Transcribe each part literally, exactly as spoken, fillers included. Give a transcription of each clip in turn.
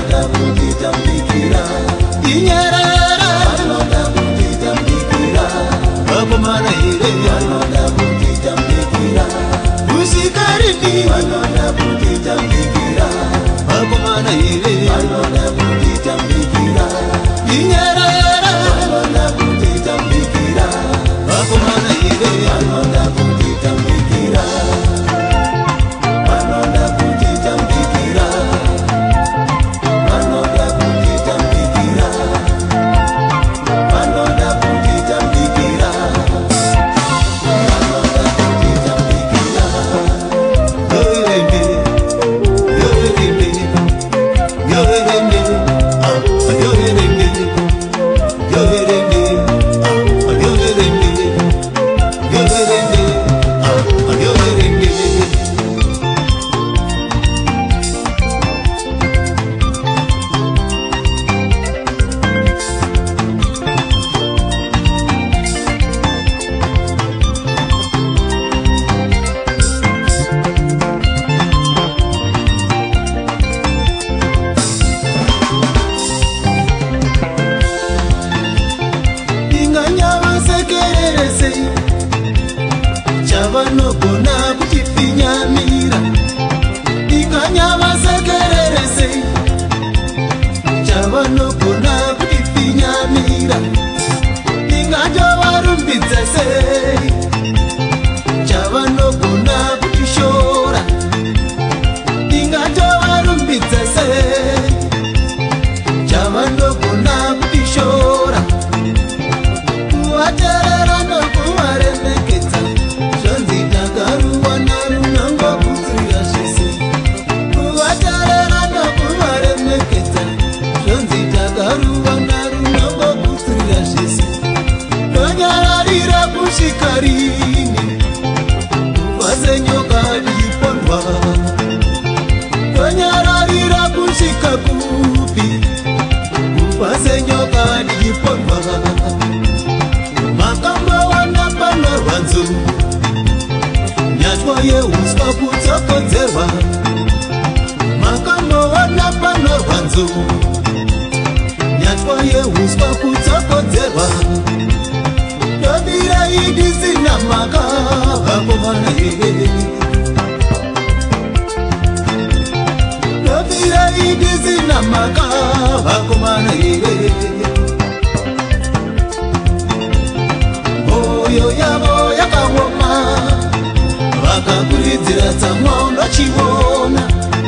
vanoda kunditambikira inyarara vanoda kunditambikira vakomana here vanoda kunditambikira usikarini vanoda kunditambikira vakomana here vanoda kunditambikira inyarara vanoda kunditambikira vakomana here vanoda kunditambikira vanoda kunditambikira vanoda kunditambikira vanoda kunditambikira vanoda kunditambikira yorende yorende yorende ah yorende yorende ah yorende yorende ah yorende. Inganyavasekererese chavanogona kutifinyamira inganyavasekererese chavanogona kutifinyamira ingatovarumbidza sei chavanogona kutishora ingatovarumbidza sei chavanogona kutishora kuvaterera nokuvaremekedza zvanzi takaruwa narunangwa kutsirira zvese kuvaterera nokuvaremekedza zvanzi takaruwa narunangwa kutsirira zvese tonyararira kusvika rini kuva senyoka ndichipondwa tonyararira kusvika kupi kuva senyoka ndichipondwa makambawana panorwanzo nyatwa yeuswa kutsokodzerwa makambawana panorwanzo nyatwa yeuswa kutsokodzerwa tobirei ndisina maka vakomana here tobirei ndisina maka vakomana here moyo yavo yakaoma vakakuridzira tsamwa unochiona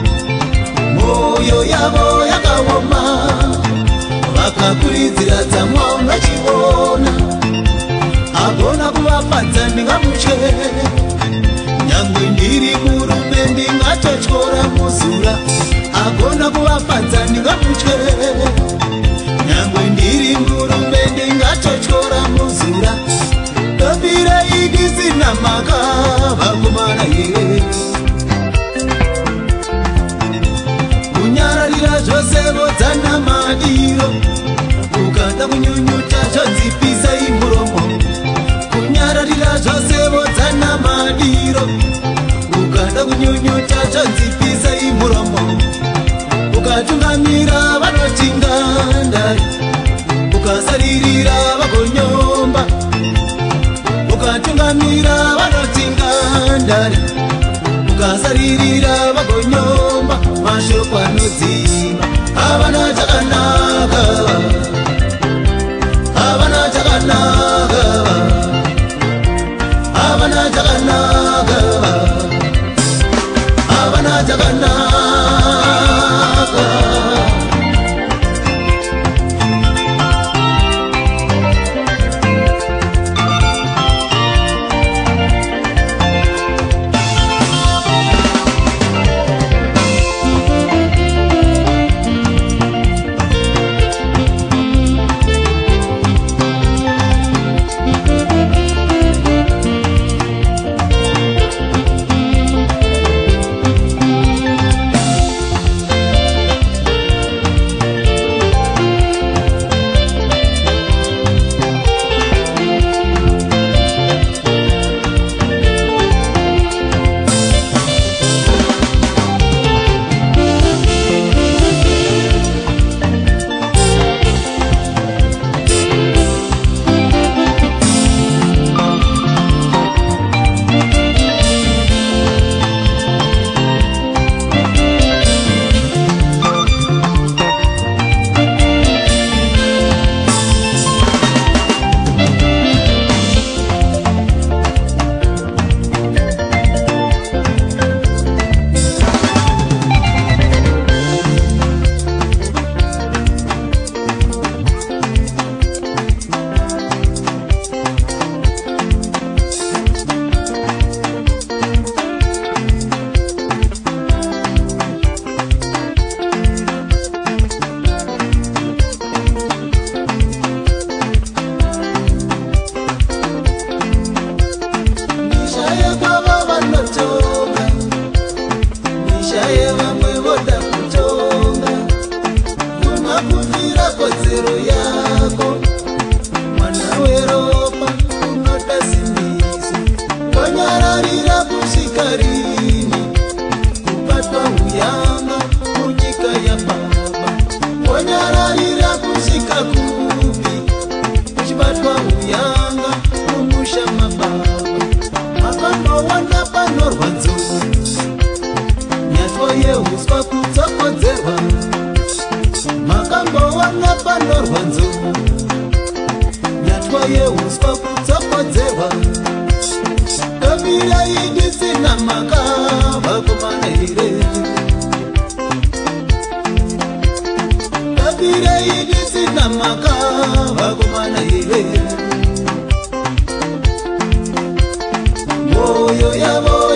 moyo yavo yakaoma vakakuridzira tsamwa unochiona agona kuvafadza ndingamutye nyangwe ndiri murume ndingatotyora muzura agona kuvafadza ndingamutye nyangwe ndiri murume ndingatotyora muzura tobirei ndisina maka vakomana here kunyararira zvose vodzana madiro ukada kunyunyuta zvodzipisai muromo kunyararira zvose vodzana madiro ukada kunyunyuta zvodzipisai muromo ukatungamira vanotingandari ukasaririra vagonyomba ukatungamira vanotingandari ukasaririra vagonyomba mashoko anodzima havana chakanaka havana chakanaka havana chakanaka havana chakanaka. wakufira kodzero yako. Mwana weropa unoda simbiso, wanyararira kusvika rini? Kubatwa uyanga munyika yababa, wanyararira kusvika kupi? Kuchibatwa uyanga mumusha mababa, makambowana panorwadza nyatwa yeuswa kutsokodzerwa. Makambowana panorwadza nyatwa yeuswa kutsokodzerwa. Kabira idisina makava kumana ire, kabira idisina makava kumana ire. Moyo yabo